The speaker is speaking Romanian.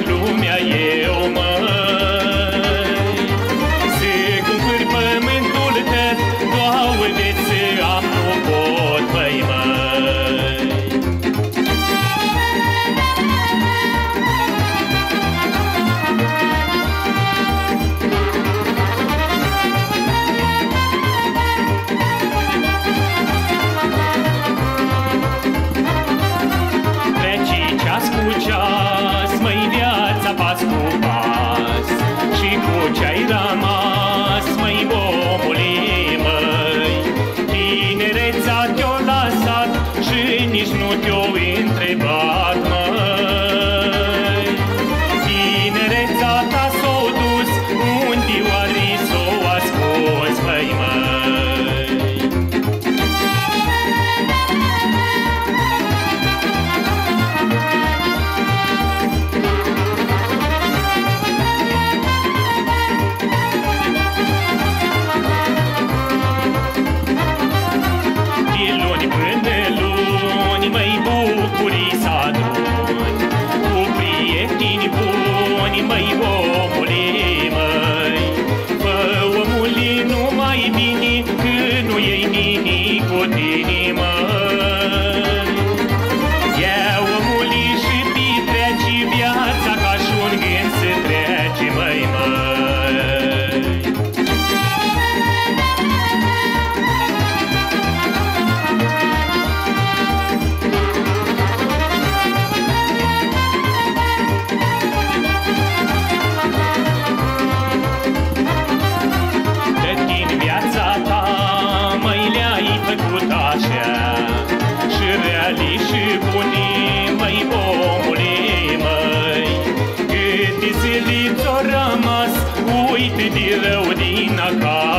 lumea eu, măi. Se cumpăr pământul tău, două vețe am, nu pot, măi, măi. Cu ceas, măi, viața pas cu pas, și cu ce-ai rămas, măi, omule, măi. Tinerețea te-o lăsat și nici nu te-o întrebat, măi. Tinerețea ta s-o dus, unde oare s-o ascuns, măi, măi. Măi, omule, măi, fă, omule, numai bine, că nu iei nimic cu tine, măi. Ia, omule, și petrece viața ca și un gând să trece, măi, măi. Și reali și buni, măi, omule, măi. Câte zile ți-o rămas, uite de rău din acasă.